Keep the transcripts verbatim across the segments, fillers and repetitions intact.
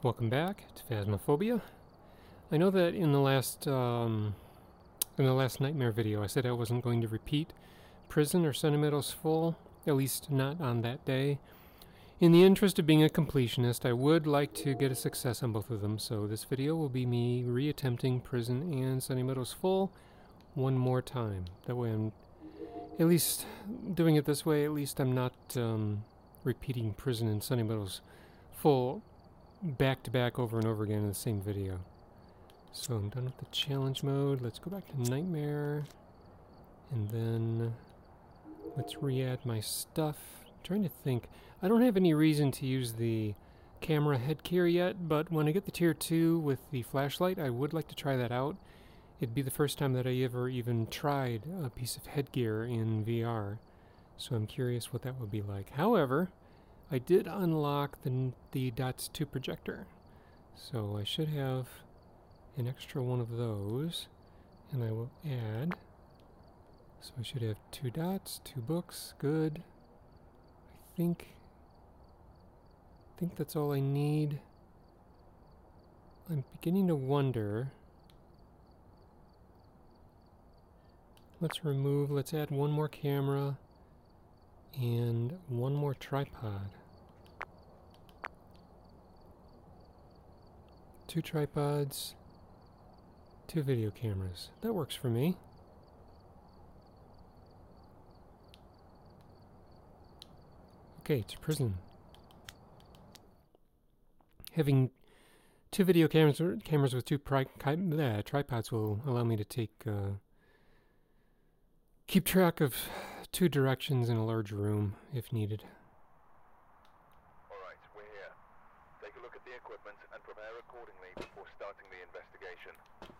Welcome back to Phasmophobia. I know that in the last um, in the last nightmare video I said I wasn't going to repeat Prison or Sunny Meadows full, at least not on that day. In the interest of being a completionist, I would like to get a success on both of them, so this video will be me re-attempting Prison and Sunny Meadows full one more time. That way I'm at least doing it this way, at least I'm not um, repeating Prison and Sunny Meadows full back to back over and over again in the same video. So I'm done with the challenge mode. Let's go back to Nightmare. And then let's re-add my stuff. I'm trying to think. I don't have any reason to use the camera headgear yet, but when I get the tier two with the flashlight, I would like to try that out. It'd be the first time that I ever even tried a piece of headgear in V R. So I'm curious what that would be like. However, I did unlock the, the dots two projector, so I should have an extra one of those, and I will add, so I should have two dots, two books, good. I think, I think that's all I need. I'm beginning to wonder, let's remove, let's add one more camera, and one more tripod. Two tripods, two video cameras. That works for me. Okay, to Prison. Having two video cameras, cameras with two pri uh, tripods will allow me to take uh, keep track of two directions in a large room, if needed. Alright, we're here. Take a look at the equipment and prepare accordingly before starting the investigation.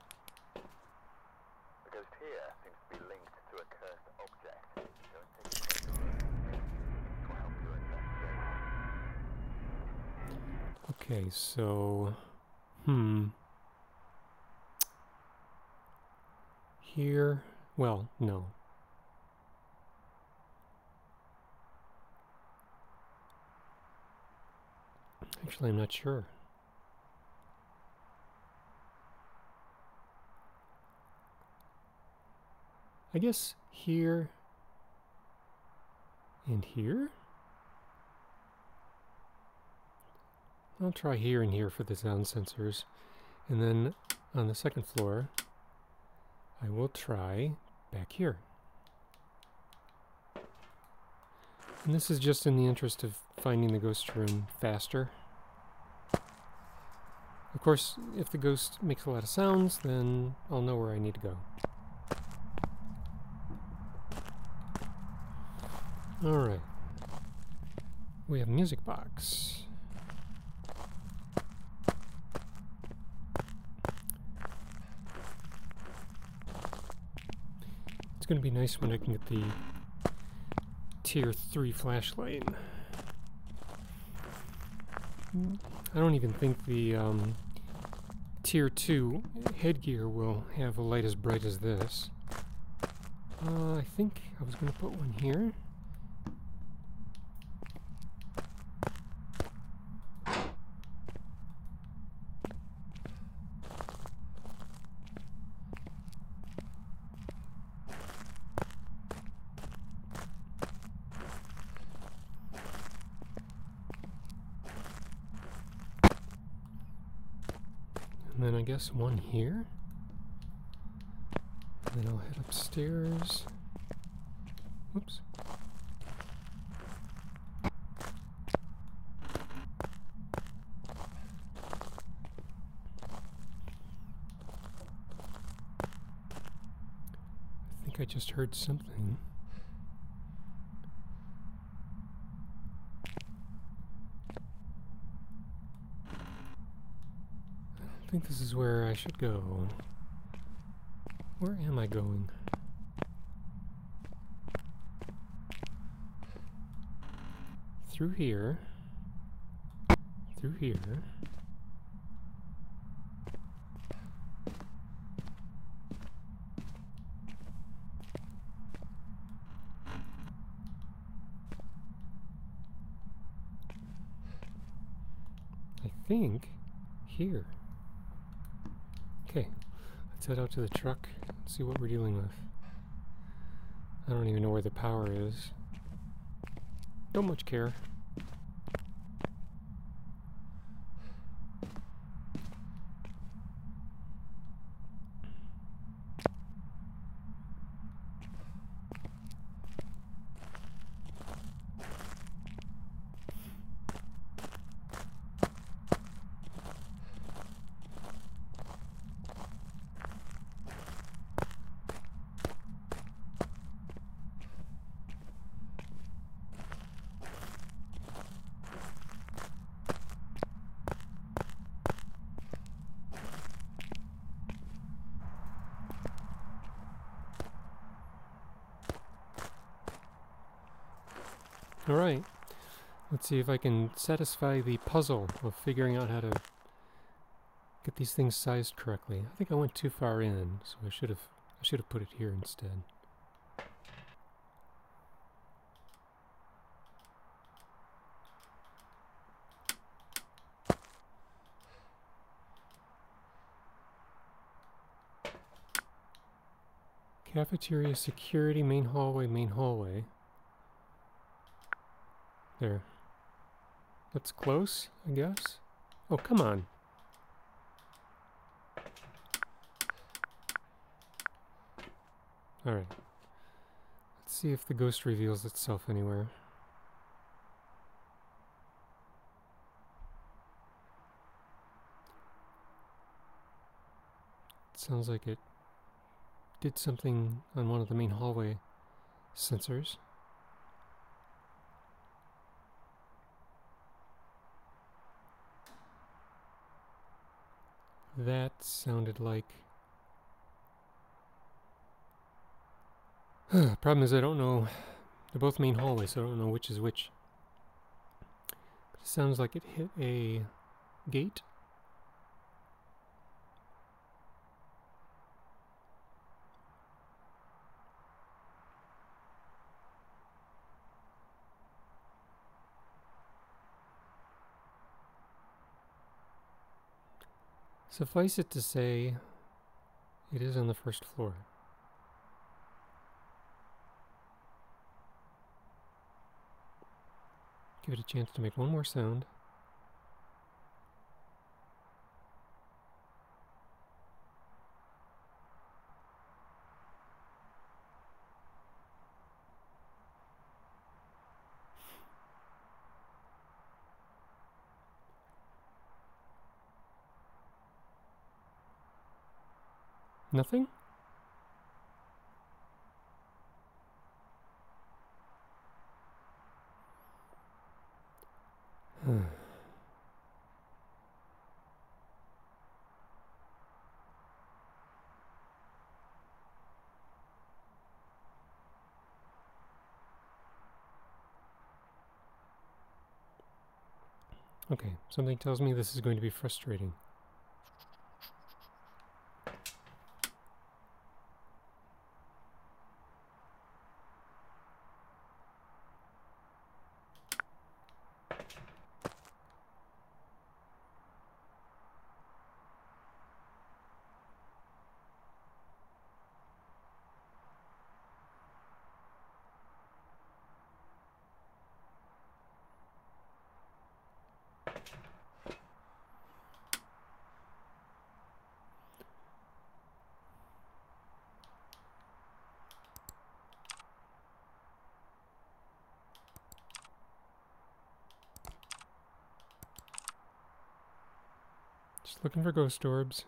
The ghost here seems to be linked to a cursed object. Go and take a closer look. This will help your investigation. Okay, so... Hmm... Here... Well, no. Actually, I'm not sure. I guess here and here? I'll try here and here for the sound sensors. And then on the second floor, I will try back here. And this is just in the interest of finding the ghost room faster. Of course, if the ghost makes a lot of sounds, then I'll know where I need to go. Alright. We have a music box. It's going to be nice when I can get the tier three flashlight. I don't even think the um, tier two headgear will have a light as bright as this. Uh, I think I was going to put one here. And then I guess one here. And then I'll head upstairs. Whoops. I think I just heard something. I think this is where I should go. Where am I going? Through here. Through here. I think here. Okay, let's head out to the truck and see what we're dealing with. I don't even know where the power is. Don't much care. Alright, let's see if I can satisfy the puzzle of figuring out how to get these things sized correctly. I think I went too far in, so I should have I should have put it here instead. Cafeteria, security, main hallway, main hallway. There. That's close, I guess. Oh, come on. Alright. Let's see if the ghost reveals itself anywhere. It sounds like it did something on one of the main hallway sensors. That sounded like... Problem is I don't know... They're both main hallways, so I don't know which is which. It sounds like it hit a gate. Suffice it to say, it is on the first floor. Give it a chance to make one more sound. Nothing? Okay, something tells me this is going to be frustrating. Just looking for ghost orbs.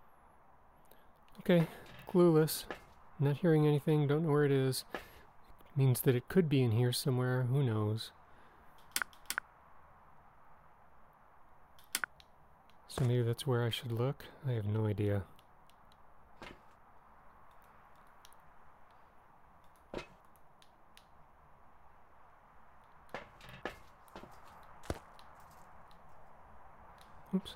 Okay, clueless. Not hearing anything, don't know where it is. Means that it could be in here somewhere. Who knows? So maybe that's where I should look? I have no idea. Oops.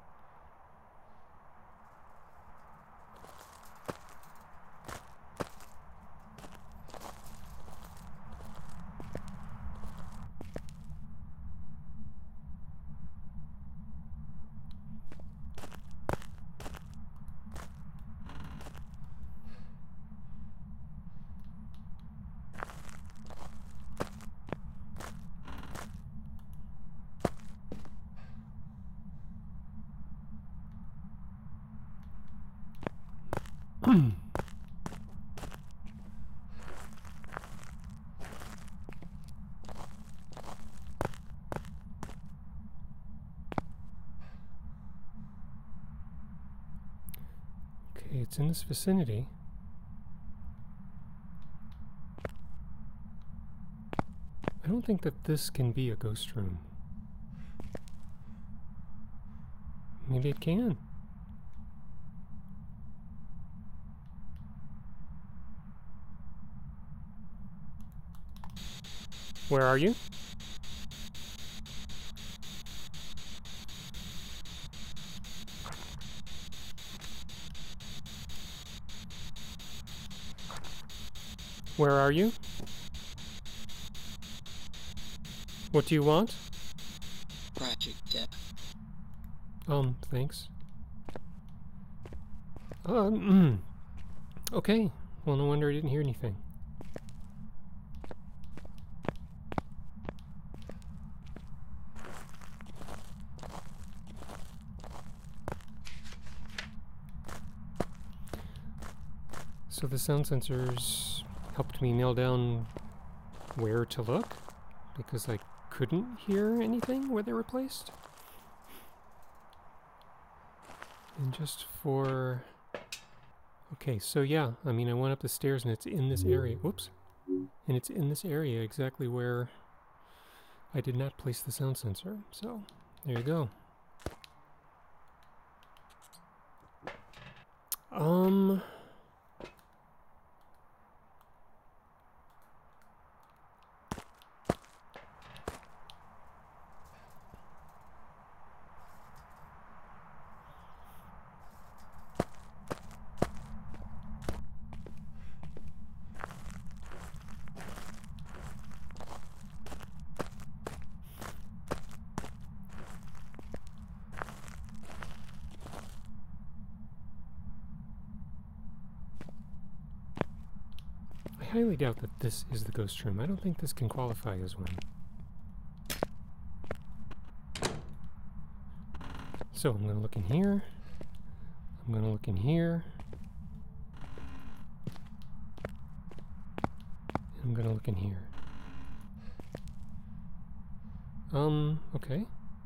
Okay, it's in this vicinity. I don't think that this can be a ghost room. Maybe it can. Where are you? Where are you? What do you want? Project Death. Um, thanks. Um, mm. Okay. Well, no wonder I didn't hear anything. So the sound sensors helped me nail down where to look, because I couldn't hear anything where they were placed. And just for... Okay, so yeah, I mean, I went up the stairs and it's in this area. Whoops. And it's in this area exactly where I did not place the sound sensor. So, there you go. Um... I highly doubt that this is the ghost room. I don't think this can qualify as one. So I'm going to look in here. I'm going to look in here. And I'm going to look in here. Um, okay.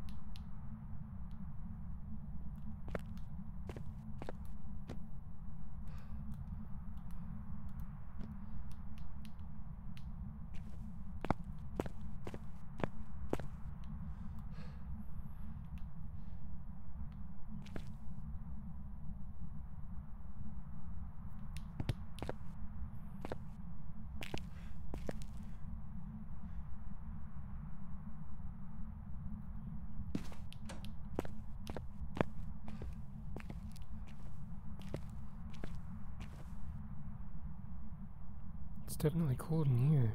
It's definitely cold in here.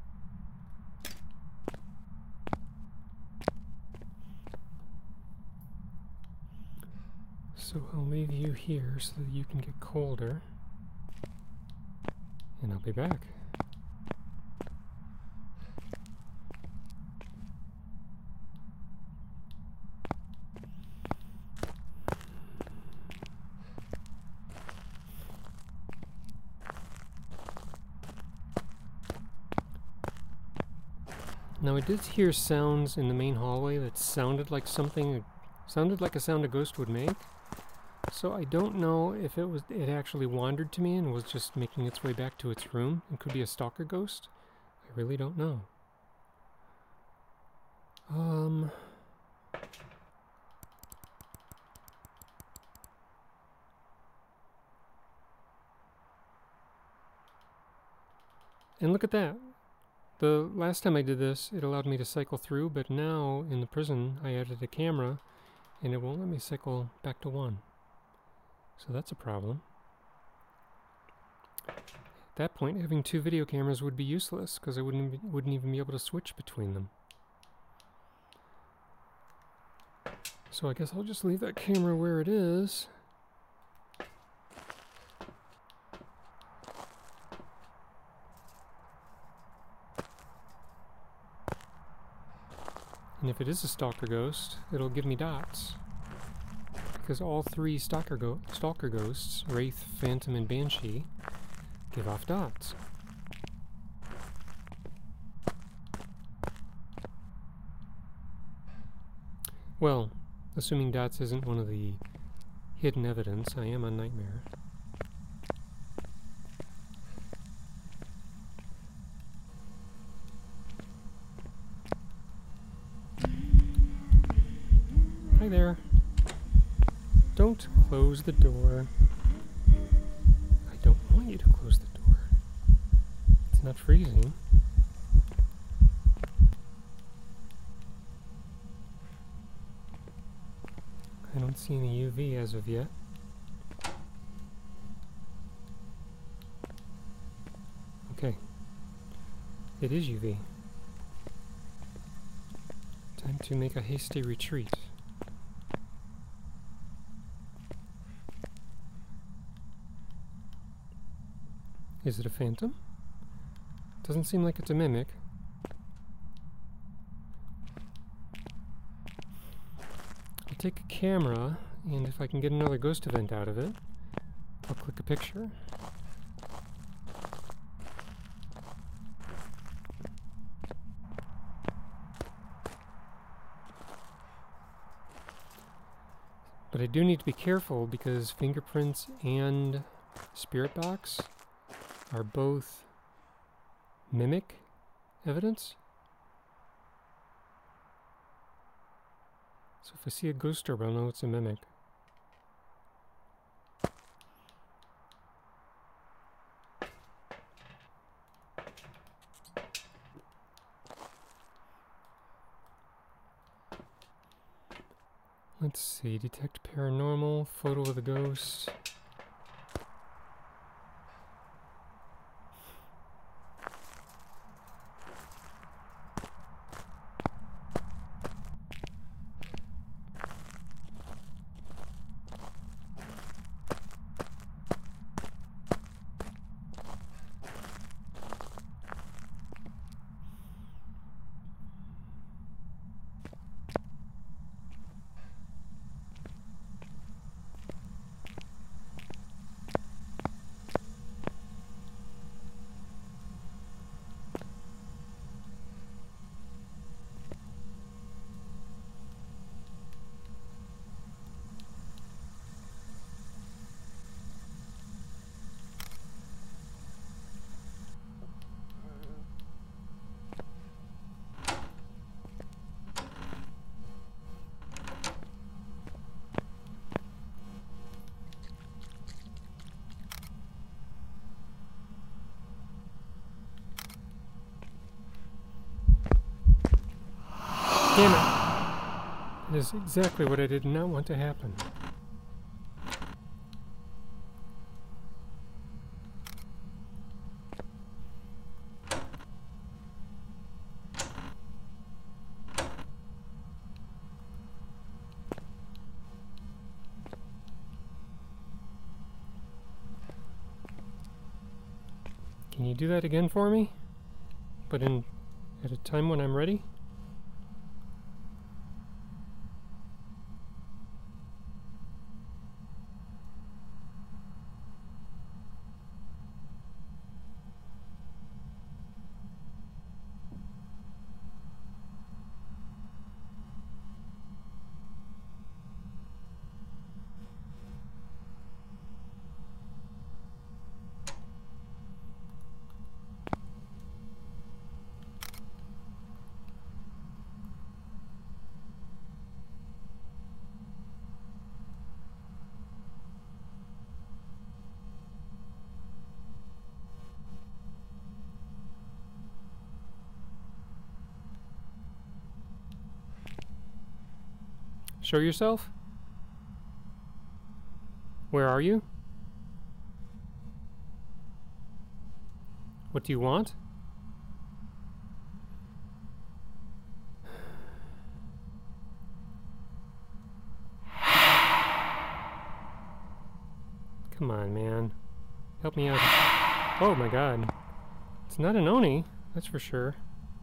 So I'll leave you here so that you can get colder. And I'll be back. Now I did hear sounds in the main hallway that sounded like something, sounded like a sound a ghost would make. So I don't know if it was, it actually wandered to me and was just making its way back to its room. It could be a stalker ghost. I really don't know. Um... And look at that. The last time I did this, it allowed me to cycle through, but now in the prison, I added a camera, and it won't let me cycle back to one. So that's a problem. At that point, having two video cameras would be useless, because I wouldn't, be, wouldn't even be able to switch between them. So I guess I'll just leave that camera where it is. And if it is a stalker ghost, it'll give me dots. Because all three stalker, go stalker ghosts, Wraith, Phantom, and Banshee, give off dots. Well, assuming dots isn't one of the hidden evidence, I am on Nightmare. Hi there. Don't close the door. I don't want you to close the door. It's not freezing. I don't see any U V as of yet. Okay. It is U V. Time to make a hasty retreat. Is it a phantom? Doesn't seem like it's a mimic. I'll take a camera, and if I can get another ghost event out of it, I'll click a picture. But I do need to be careful because fingerprints and spirit box are both mimic evidence. So if I see a ghost orb, I'll know it's a mimic. Let's see, detect paranormal, photo of the ghost. Damn it! It is exactly what I did not want to happen. Can you do that again for me? But in at a time when I'm ready? Show yourself? Where are you? What do you want? Come on, man. Help me out. Oh my god. It's not an Oni, that's for sure.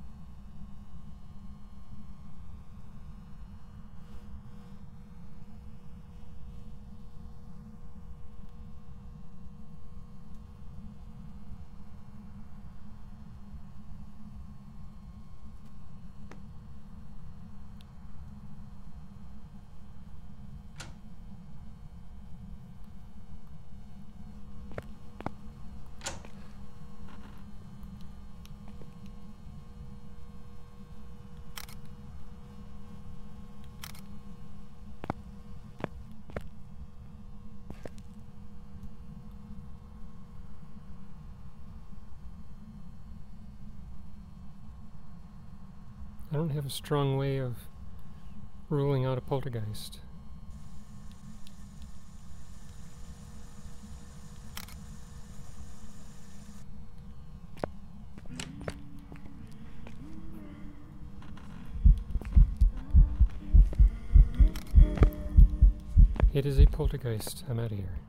I don't have a strong way of ruling out a poltergeist. It is a poltergeist. I'm out of here.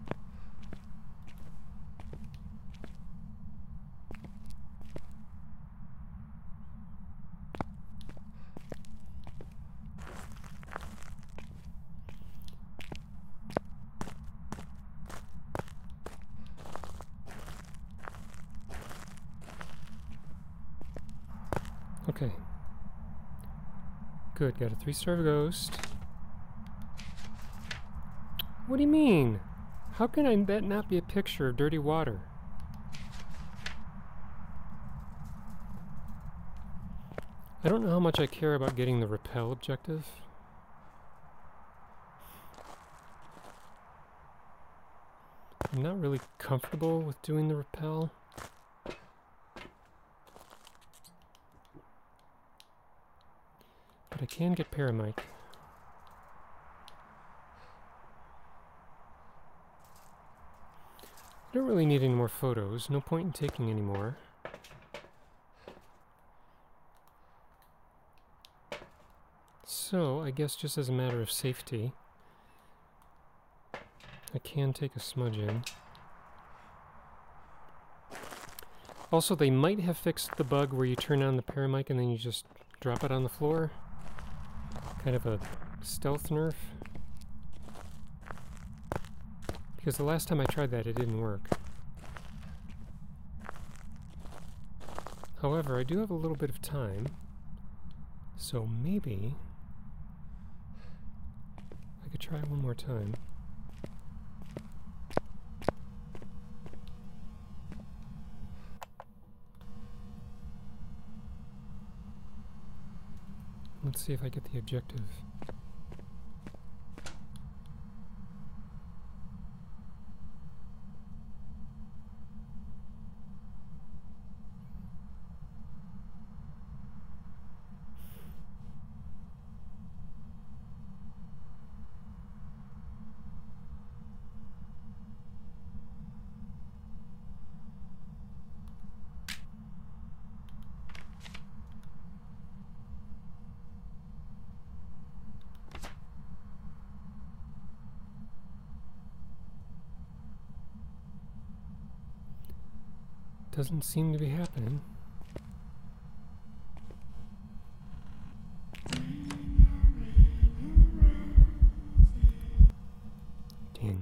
Okay. Good, got a three-star ghost. What do you mean? How can I, that not be a picture of dirty water? I don't know how much I care about getting the repel objective. I'm not really comfortable with doing the repel. But I can get paramite. I don't really need any more photos. No point in taking any more. So, I guess just as a matter of safety, I can take a smudge in. Also, they might have fixed the bug where you turn on the paramite and then you just drop it on the floor. Kind of a stealth nerf. Because the last time I tried that, it didn't work. However, I do have a little bit of time, so maybe I could try one more time. Let's see if I get the objective. Doesn't seem to be happening. Dang.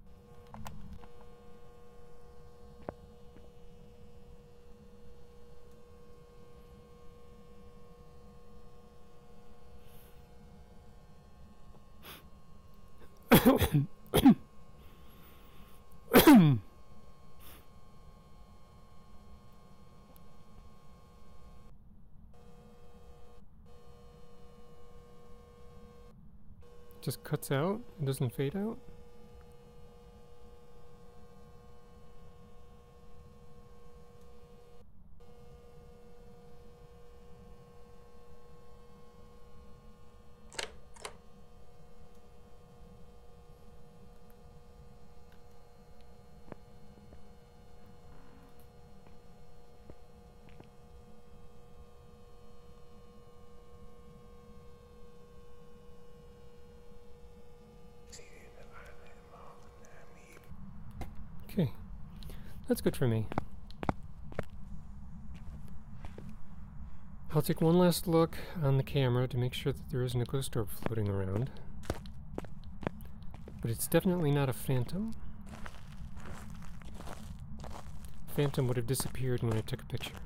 Just cuts out? It doesn't fade out? That's good for me. I'll take one last look on the camera to make sure that there isn't a ghost orb floating around. But it's definitely not a phantom. Phantom would have disappeared when I took a picture.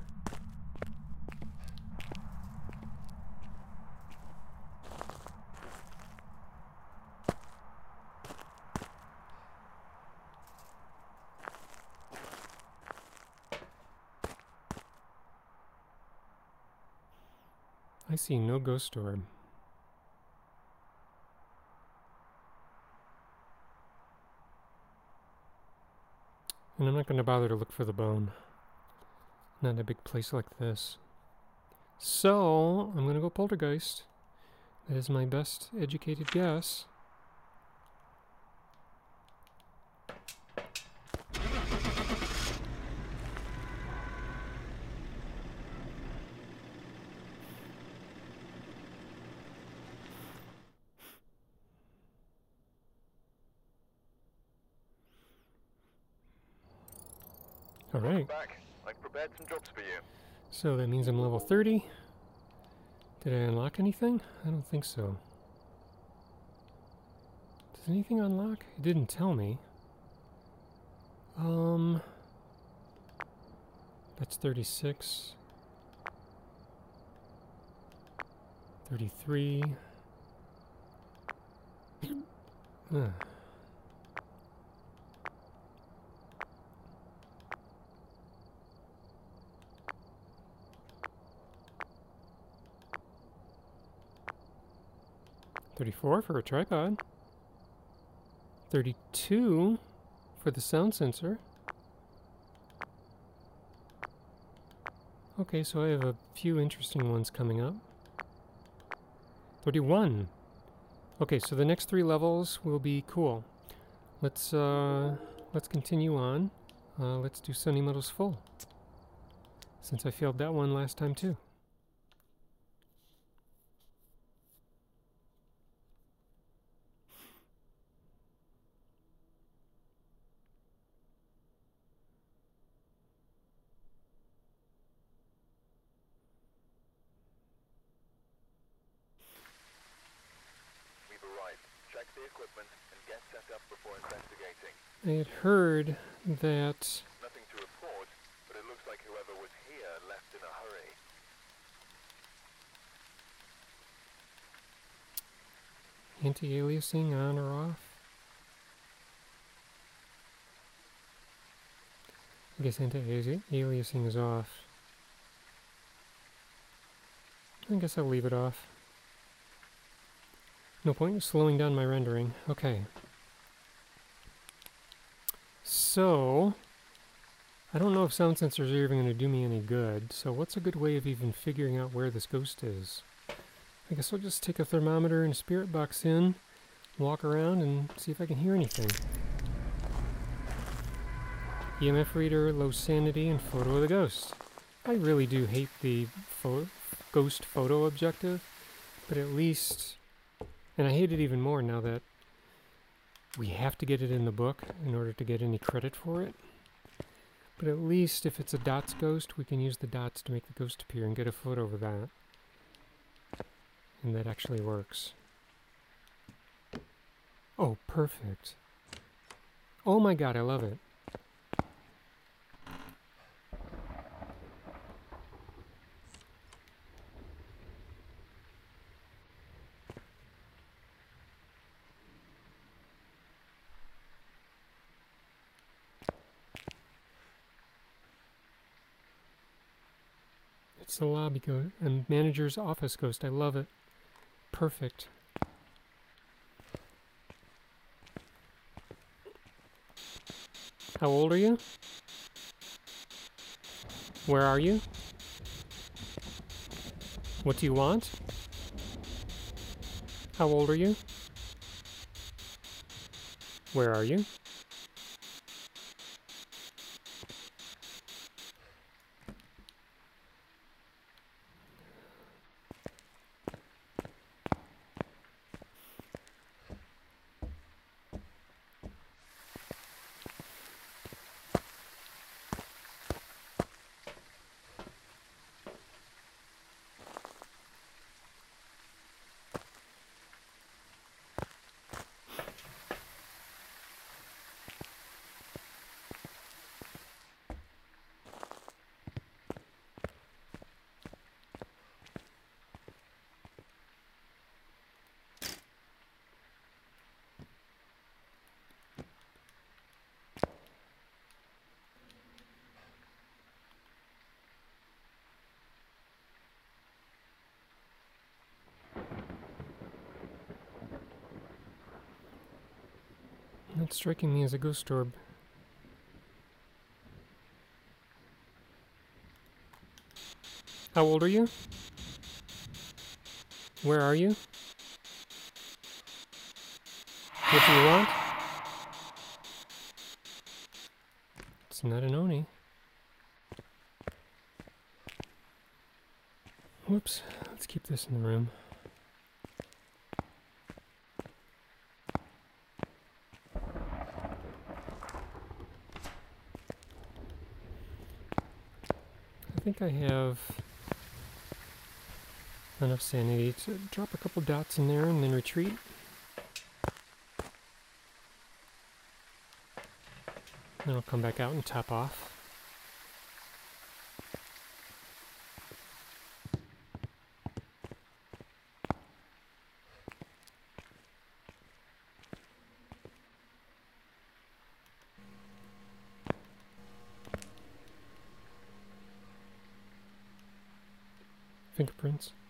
I see no ghost orb. And I'm not going to bother to look for the bone. Not in a big place like this. So, I'm going to go Poltergeist. That is my best educated guess. All right. Back. I've prepared some jobs for you. So that means I'm level thirty. Did I unlock anything? I don't think so. Does anything unlock? It didn't tell me. Um, that's thirty-six. thirty-three. Huh. thirty-four for a tripod. thirty-two for the sound sensor. Okay, so I have a few interesting ones coming up. thirty-one. Okay, so the next three levels will be cool. Let's uh, let's continue on. Uh, let's do Sunny Meadows full, since I failed that one last time too. Check the equipment and get set up before investigating. I had heard that Nothing to report, but it looks like whoever was here left in a hurry. anti-aliasing on or off. I guess anti-aliasing is off. I guess I'll leave it off. No point in slowing down my rendering. Okay. So, I don't know if sound sensors are even going to do me any good, so what's a good way of even figuring out where this ghost is? I guess I'll just take a thermometer and a spirit box in, walk around, and see if I can hear anything. E M F reader, low sanity, and photo of the ghost. I really do hate the pho ghost photo objective, but at least... And I hate it even more now that we have to get it in the book in order to get any credit for it. But at least if it's a dots ghost, we can use the dots to make the ghost appear and get a photo of that. And that actually works. Oh, perfect. Oh my god, I love it. It's the lobby ghost and manager's office ghost. I love it. Perfect. How old are you? Where are you? What do you want? How old are you? Where are you? not striking me as a ghost orb. How old are you? Where are you? What do you want? It's not an Oni. Whoops. Let's keep this in the room. I think I have enough sanity to drop a couple dots in there and then retreat. Then I'll come back out and top off. Fingerprints.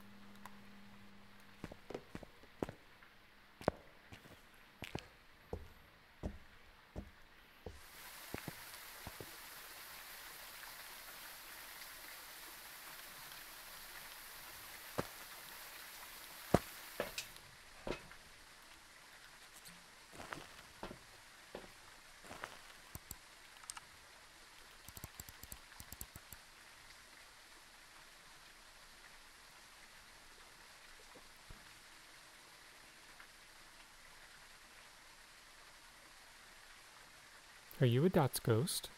Are you a dots ghost?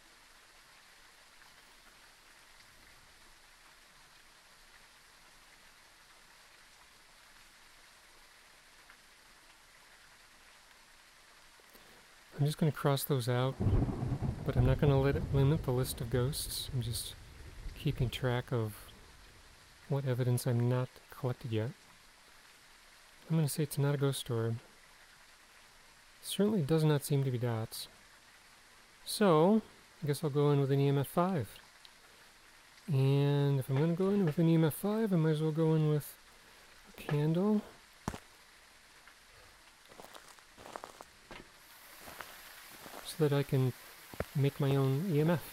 I'm just going to cross those out, but I'm not going to let it limit the list of ghosts. I'm just keeping track of what evidence I'm not collected yet. I'm going to say it's not a ghost orb. Certainly does not seem to be dots. So, I guess I'll go in with an E M F five. And if I'm going to go in with an E M F five, I might as well go in with a candle. So that I can make my own E M F.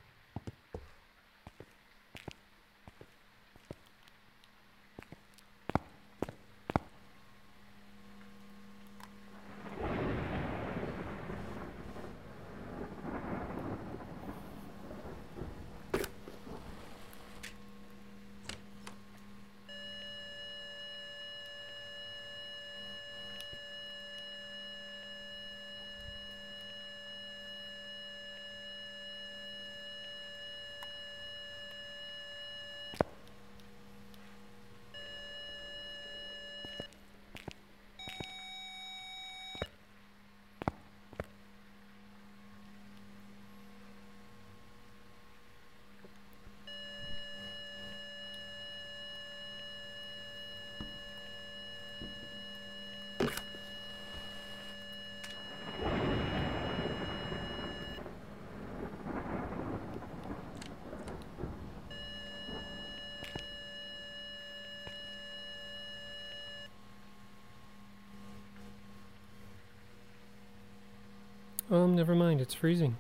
Um, never mind, it's freezing.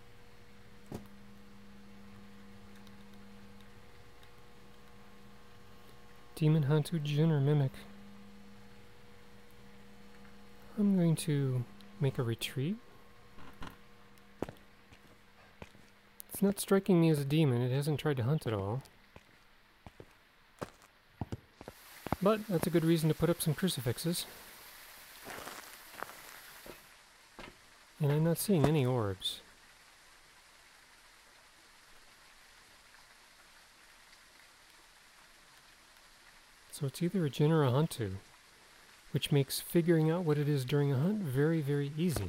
Demon, Hantu, Jinn, or Mimic. I'm going to make a retreat. It's not striking me as a demon, it hasn't tried to hunt at all. But that's a good reason to put up some crucifixes. And I'm not seeing any orbs. So it's either a Jinn or a Hantu, which makes figuring out what it is during a hunt very, very easy.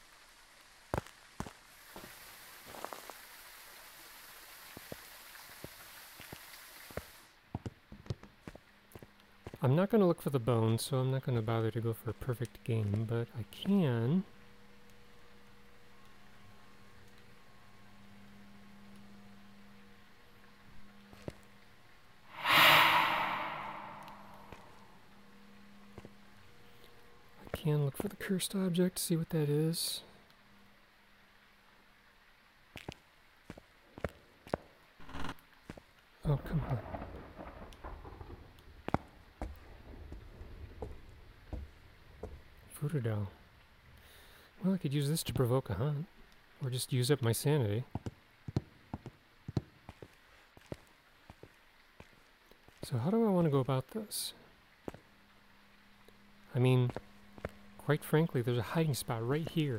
I'm not going to look for the bones, so I'm not going to bother to go for a perfect game, but I can... can look for the cursed object, see what that is. Oh, come on. Voodoo doll. Well, I could use this to provoke a hunt. Or just use up my sanity. So how do I want to go about this? I mean, quite frankly, there's a hiding spot right here.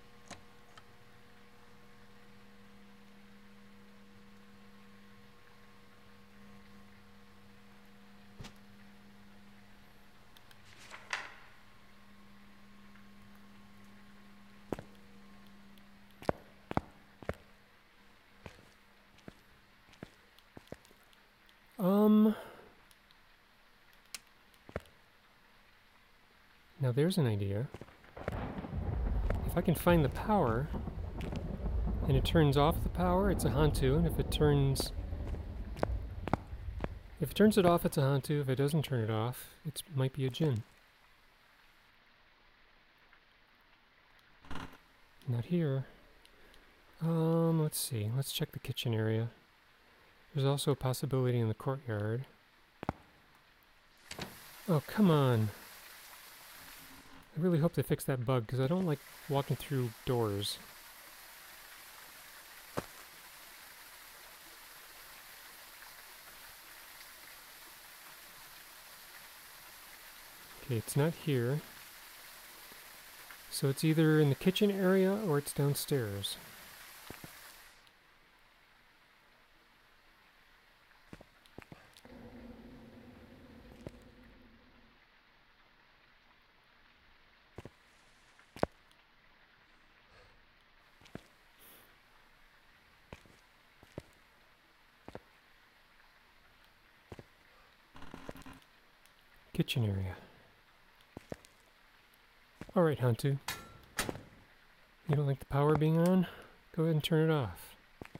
Um... Now there's an idea. If I can find the power, and it turns off the power, it's a Hantu, and if it turns... If it turns it off, it's a Hantu. If it doesn't turn it off, it might be a Jinn. Not here. Um, let's see. Let's check the kitchen area. There's also a possibility in the courtyard. Oh, come on. I really hope they fix that bug, because I don't like walking through doors. Okay, it's not here. So it's either in the kitchen area or it's downstairs. Kitchen area. Alright, Hantu. You don't like the power being on? Go ahead and turn it off.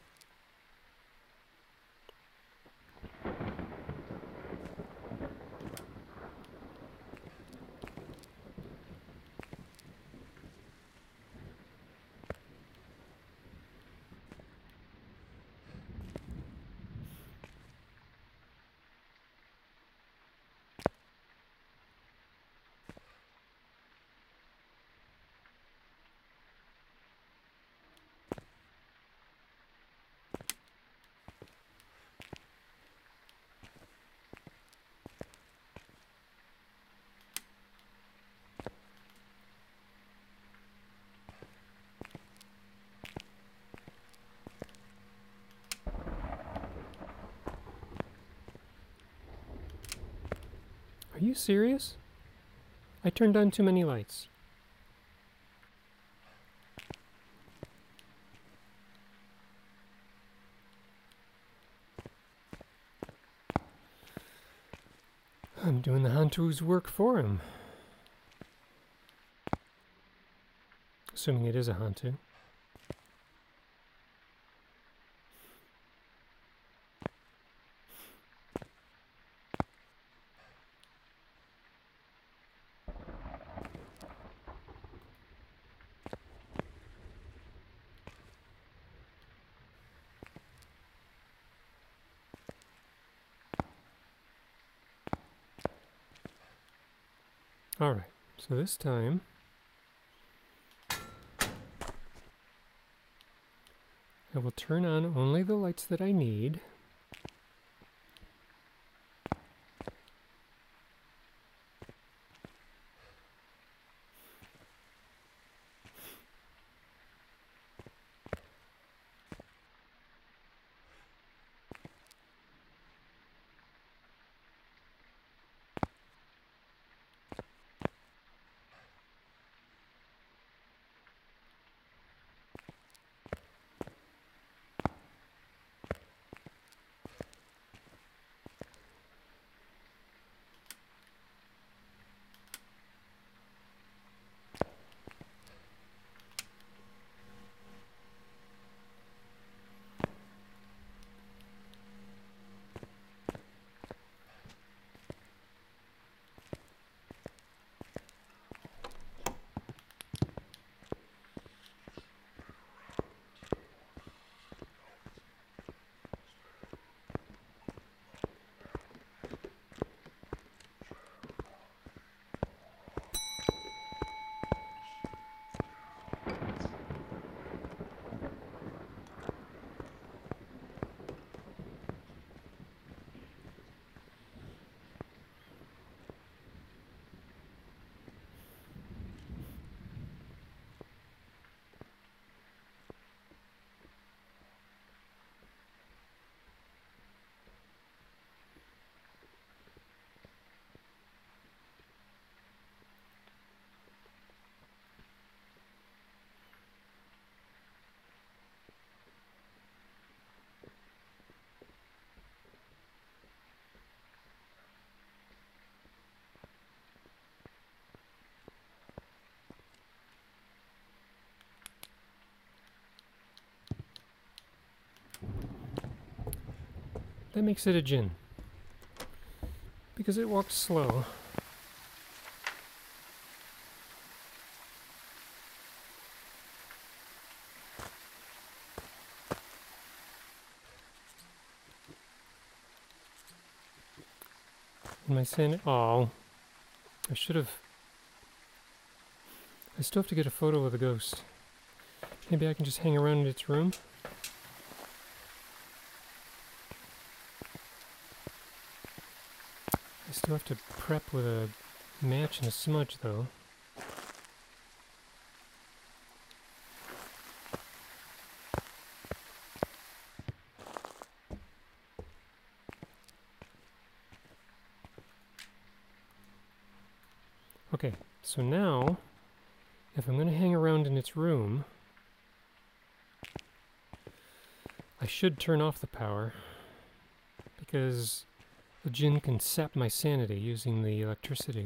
Are you serious? I turned on too many lights. I'm doing the Hantu's work for him. Assuming it is a Hantu. Alright, so this time I will turn on only the lights that I need. That makes it a Jinn. Because it walks slow. And my sanity. Oh. I should have. I still have to get a photo of the ghost. Maybe I can just hang around in its room? I still have to prep with a match and a smudge, though. Okay, so now, if I'm going to hang around in its room, I should turn off the power, because the Jinn can sap my sanity using the electricity.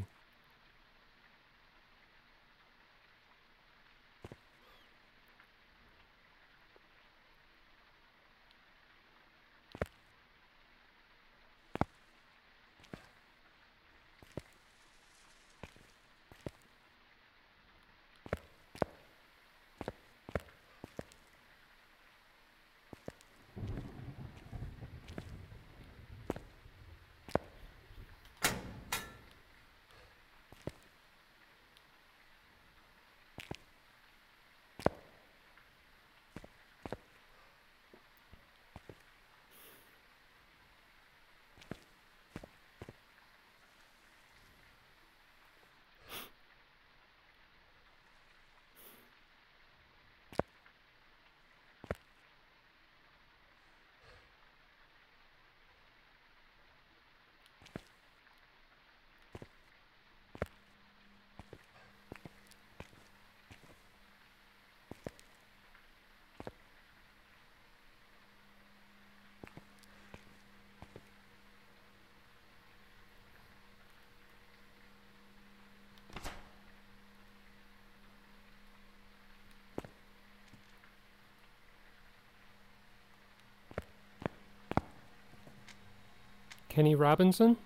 Kenny Robinson?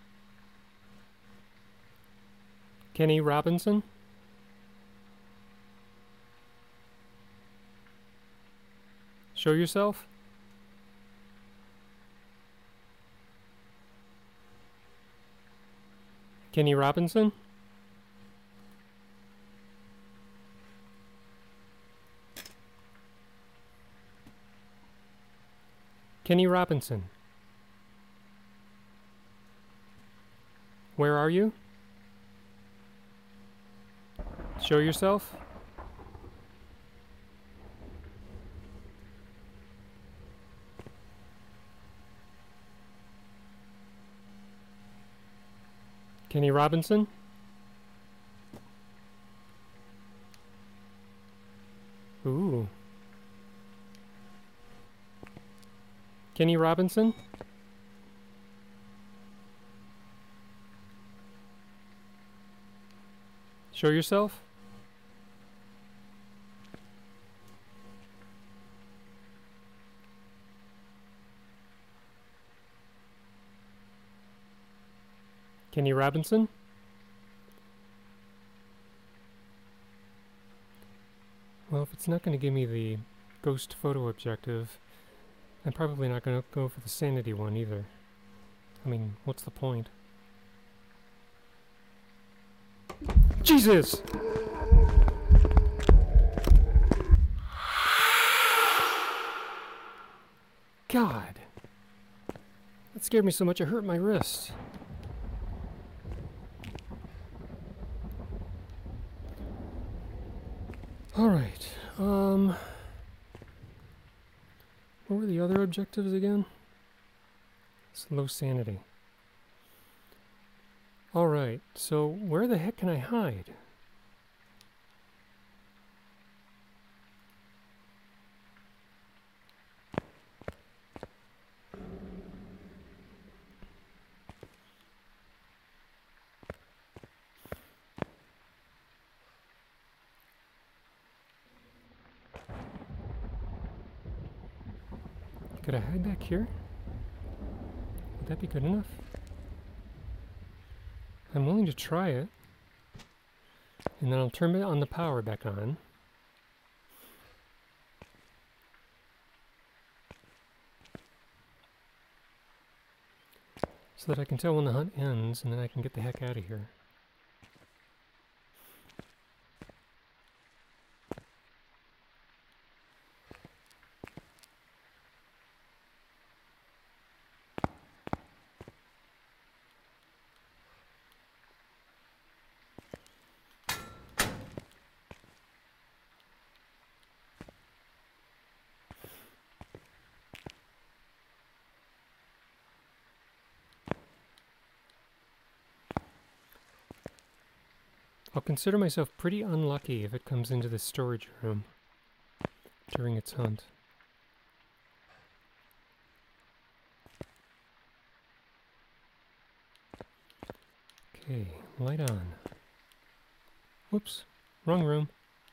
Kenny Robinson? Show yourself? Kenny Robinson? Kenny Robinson. Where are you? Show yourself. Kenny Robinson? Ooh. Kenny Robinson? Show yourself. Kenny Robinson? Well, if it's not going to give me the ghost photo objective, I'm probably not going to go for the sanity one either. I mean, what's the point? Jesus! God! That scared me so much I hurt my wrist. Alright, um... what were the other objectives again? It's low sanity. Alright, so where the heck can I hide? Could I hide back here? Would that be good enough? I'm willing to try it. And then I'll turn it on the power back on. So that I can tell when the hunt ends, and then I can get the heck out of here. I'll consider myself pretty unlucky if it comes into the storage room during its hunt. Okay, light on. Whoops, wrong room.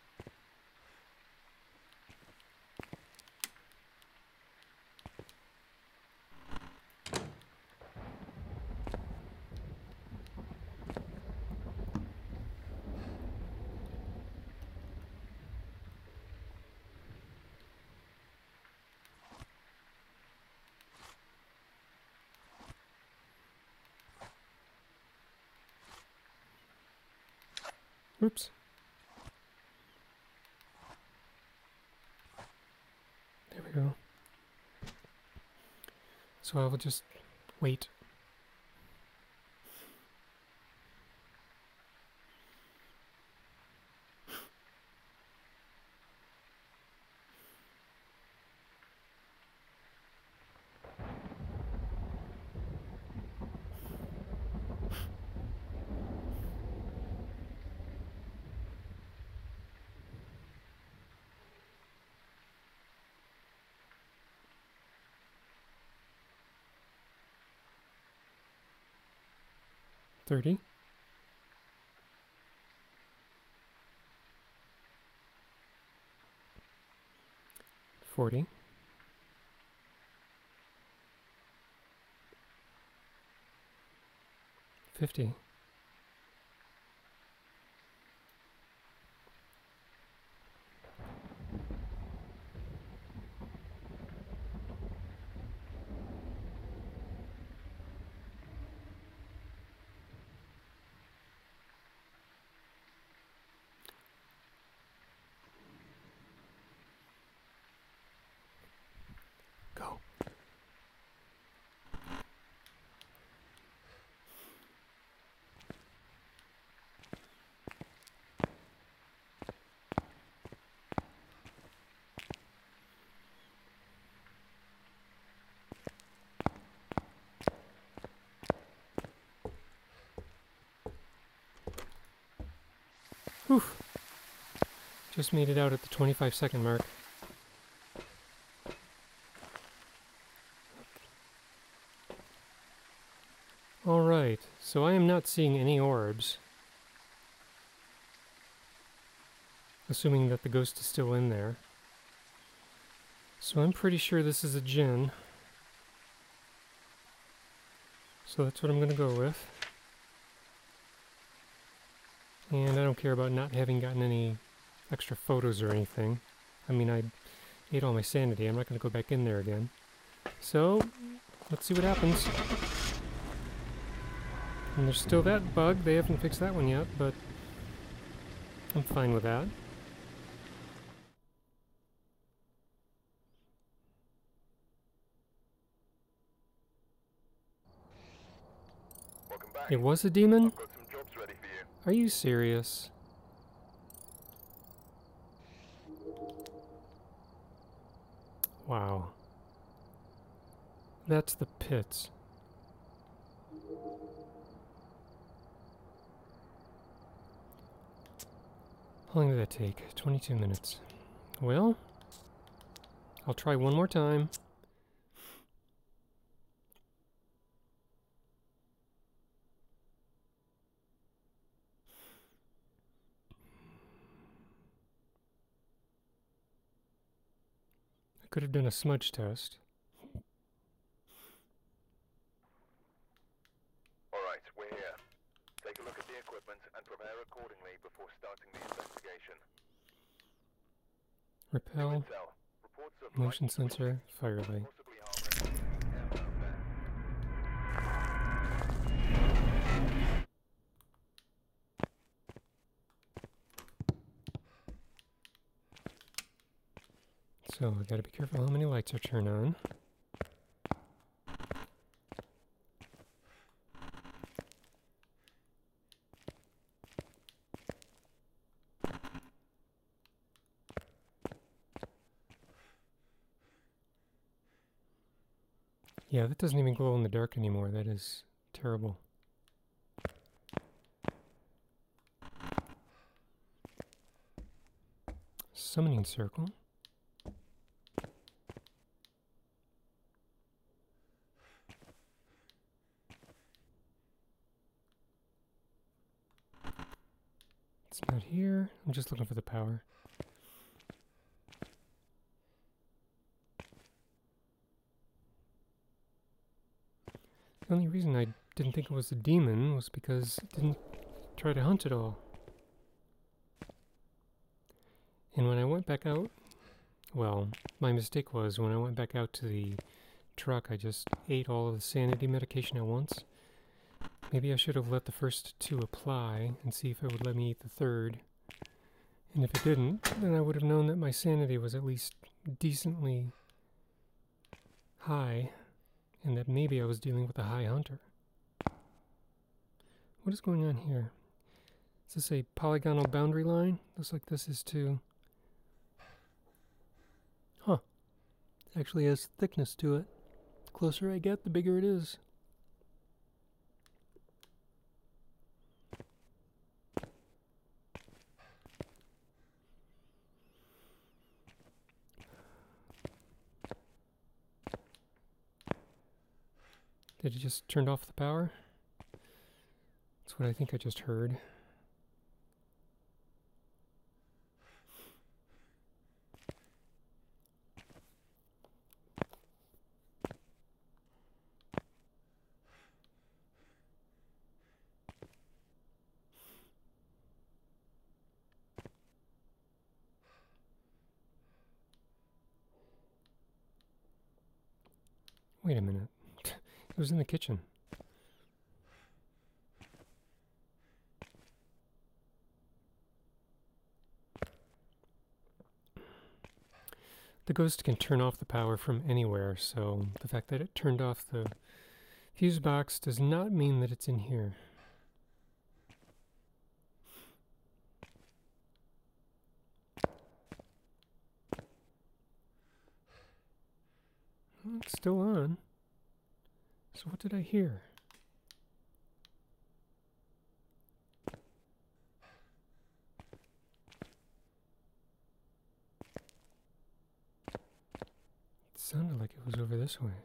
Oops. There we go. So I will just wait. thirty. forty. fifty. Go. Whew. Just made it out at the twenty-five second mark. Alright, so I am not seeing any orbs. Assuming that the ghost is still in there. So I'm pretty sure this is a Jinn. So that's what I'm going to go with. And I don't care about not having gotten any extra photos or anything. I mean, I ate all my sanity. I'm not going to go back in there again. So, let's see what happens. And there's still that bug. They haven't fixed that one yet, but I'm fine with that. Welcome back. It was a demon? I've got some jobs ready for you. Are you serious? Wow. That's the pits. How long did that take? twenty-two minutes. Well, I'll try one more time. I could have done a smudge test. Right, we're here. Take a look at the equipment and prepare accordingly before starting the investigation. Repel, Intel, reports of motion light sensor, firelight. possibly harmless. Careful out there. So I gotta be careful how many lights are turned on. Yeah, that doesn't even glow in the dark anymore. That is terrible. Summoning circle. It's not here. I'm just looking for the power. The only reason I didn't think it was a demon was because it didn't try to hunt at all. And when I went back out, well, my mistake was when I went back out to the truck, I just ate all of the sanity medication at once. Maybe I should have let the first two apply and see if it would let me eat the third. And if it didn't, then I would have known that my sanity was at least decently high, and that maybe I was dealing with a high hunter. What is going on here? Is this a polygonal boundary line? Looks like this is too. Huh. It actually has thickness to it. The closer I get, the bigger it is. Did it just turn off the power? That's what I think I just heard. Wait a minute. It was in the kitchen. The ghost can turn off the power from anywhere, so the fact that it turned off the fuse box does not mean that it's in here. Well, it's still on. So what did I hear? It sounded like it was over this way.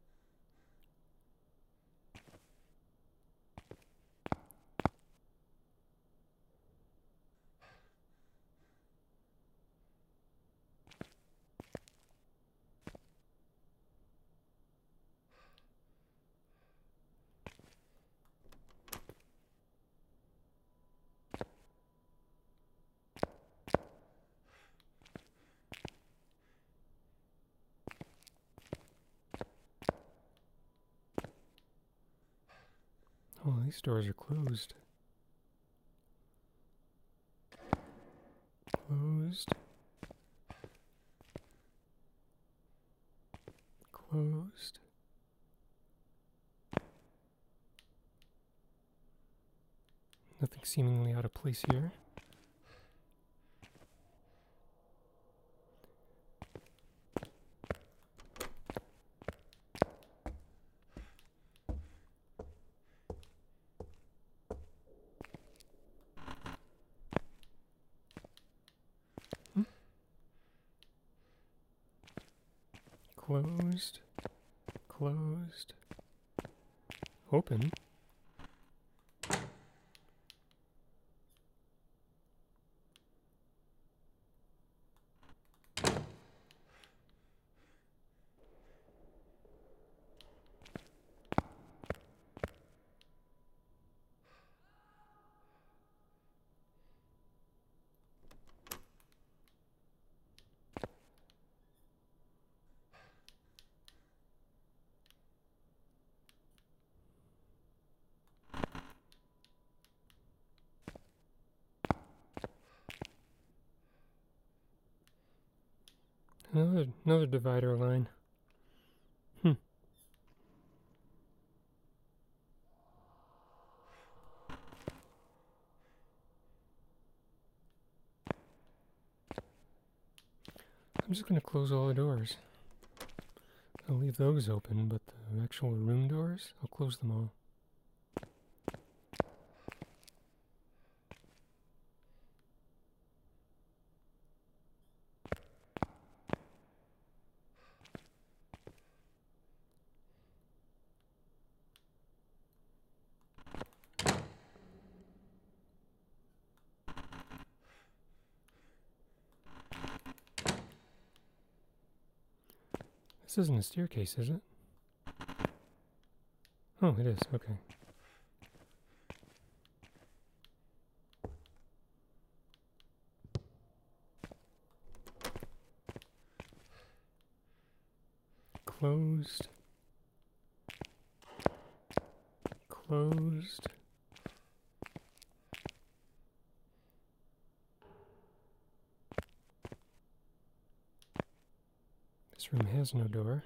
Oh, these doors are closed. Closed. Closed. Nothing seemingly out of place here. Closed, closed, open. Another, another divider line. Hmm. I'm just going to close all the doors. I'll leave those open, but the actual room doors, I'll close them all. This isn't a staircase, is it? Oh, it is. Okay. Closed. Closed. This room has no door.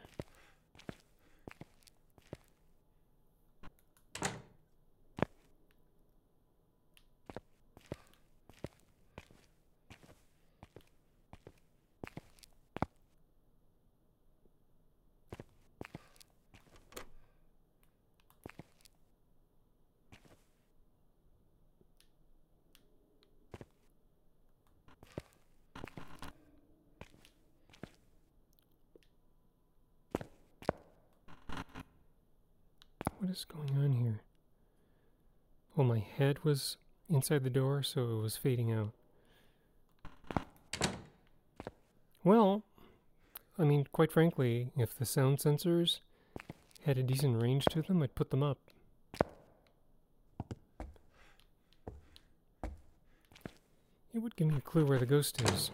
What is going on here? Oh, my head was inside the door, so it was fading out. Well, I mean, quite frankly, if the sound sensors had a decent range to them, I'd put them up. It would give me a clue where the ghost is.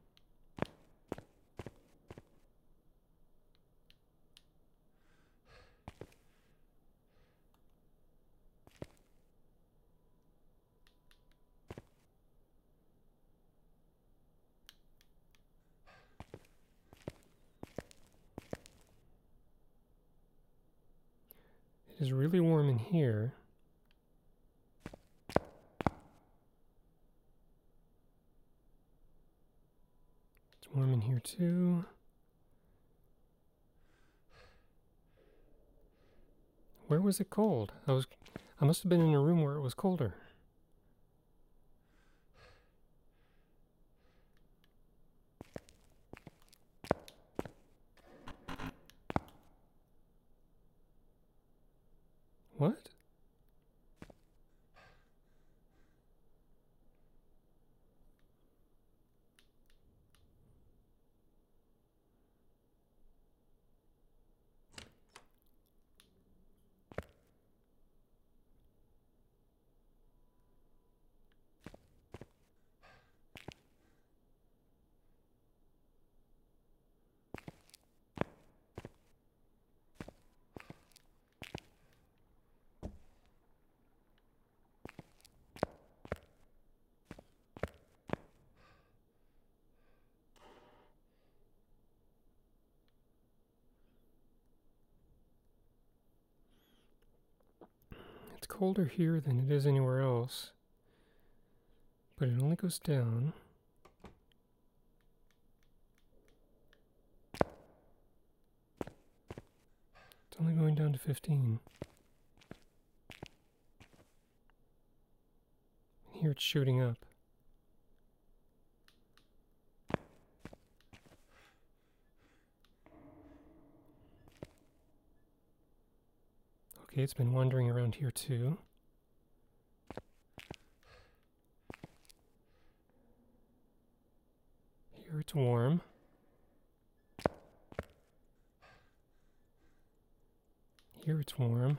It is really warm in here. It's warm in here too. Where was it cold? I was I must have been in a room where it was colder. What? It's colder here than it is anywhere else, but it only goes down. It's only going down to fifteen. Here it's shooting up. Okay, it's been wandering around here too. Here it's warm. Here it's warm.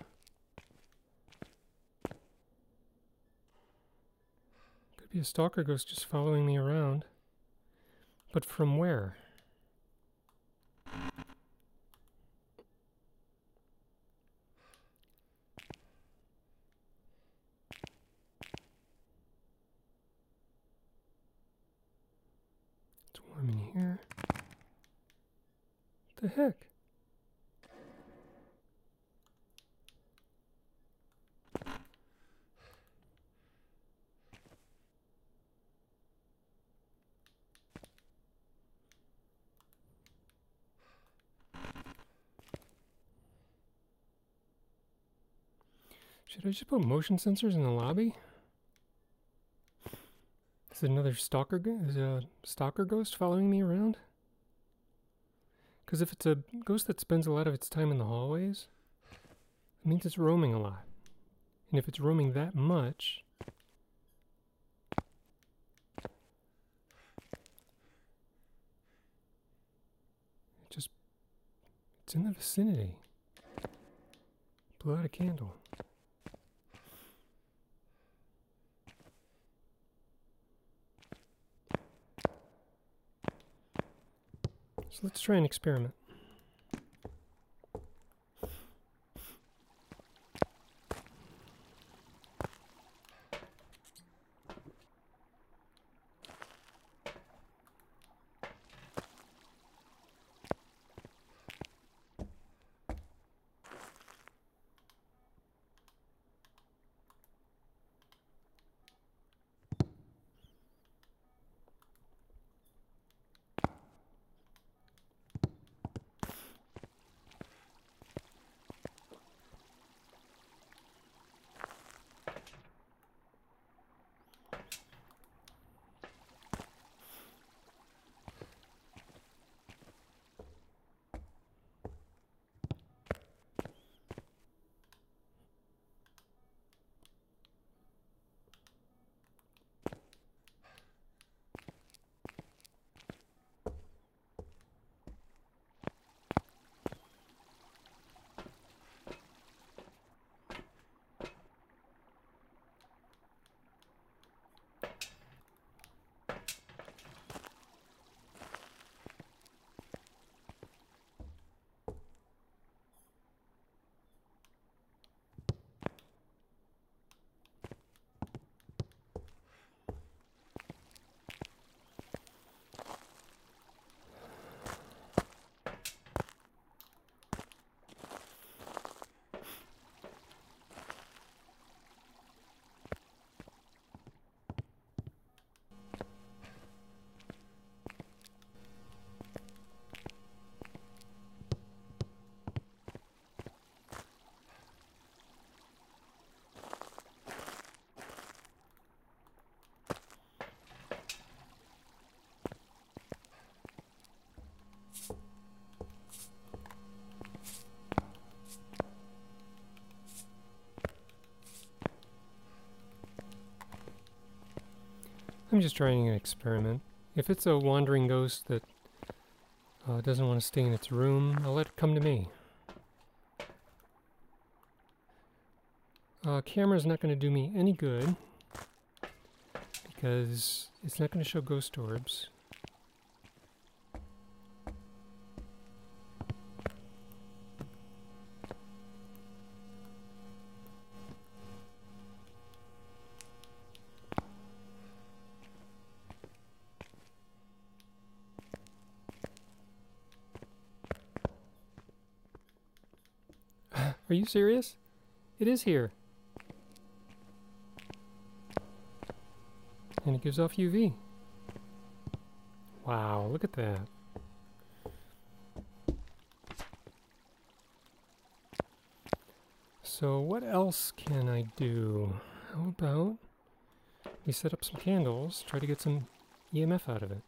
Could be a stalker ghost just following me around. But from where? It's warm in here. The heck? Should I just put motion sensors in the lobby? Is it another stalker? Is a stalker ghost following me around? Because if it's a ghost that spends a lot of its time in the hallways, it means it's roaming a lot. And if it's roaming that much, it just, it's in the vicinity. Blew out a candle. So let's try an experiment. I'm just trying an experiment. If it's a wandering ghost that uh, doesn't want to stay in its room, I'll let it come to me. Uh, camera's not going to do me any good because it's not going to show ghost orbs. Are you serious? It is here. And it gives off U V. Wow, look at that. So what else can I do? How about we set up some candles, try to get some E M F out of it.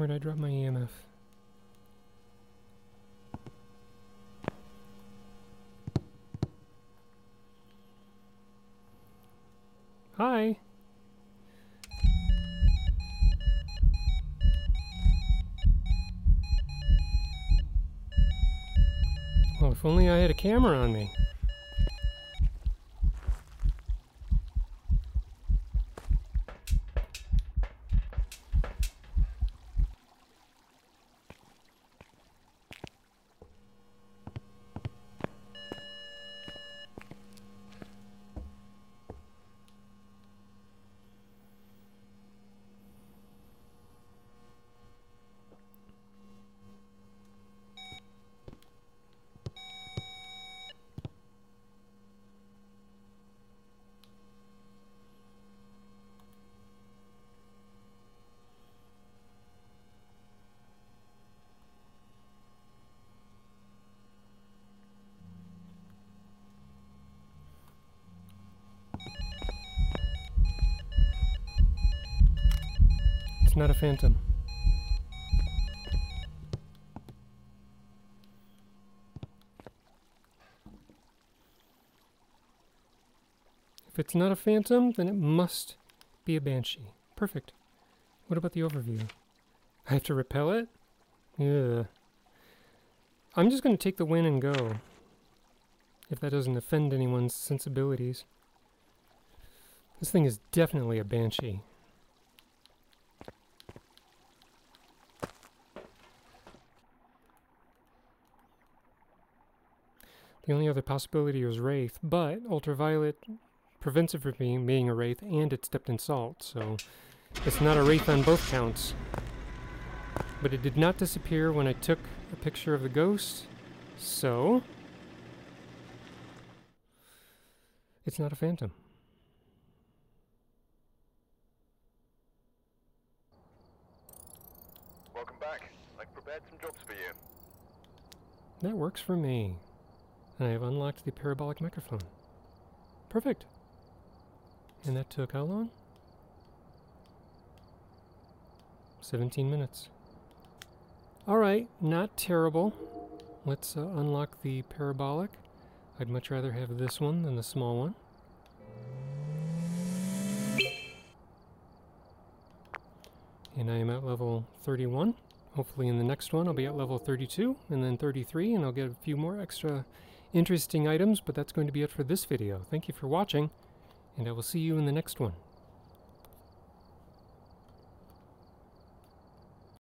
Where'd I drop my E M F? Hi! Well, if only I had a camera on me. It's not a phantom. If it's not a phantom, then it must be a Banshee. Perfect. What about the overview? I have to repel it? Ugh. I'm just going to take the win and go. If that doesn't offend anyone's sensibilities. This thing is definitely a Banshee. The only other possibility was Wraith, but Ultraviolet prevents it from being, being a Wraith, and it's dipped in salt, so it's not a Wraith on both counts. But it did not disappear when I took a picture of the ghost, so it's not a phantom. Welcome back. I've prepared some jobs for you. That works for me. And I have unlocked the parabolic microphone. Perfect. And that took how long? seventeen minutes. Alright, not terrible. Let's uh, unlock the parabolic. I'd much rather have this one than the small one. And I am at level thirty-one. Hopefully in the next one I'll be at level thirty-two, and then thirty-three, and I'll get a few more extra interesting items, but that's going to be it for this video. Thank you for watching, and I will see you in the next one.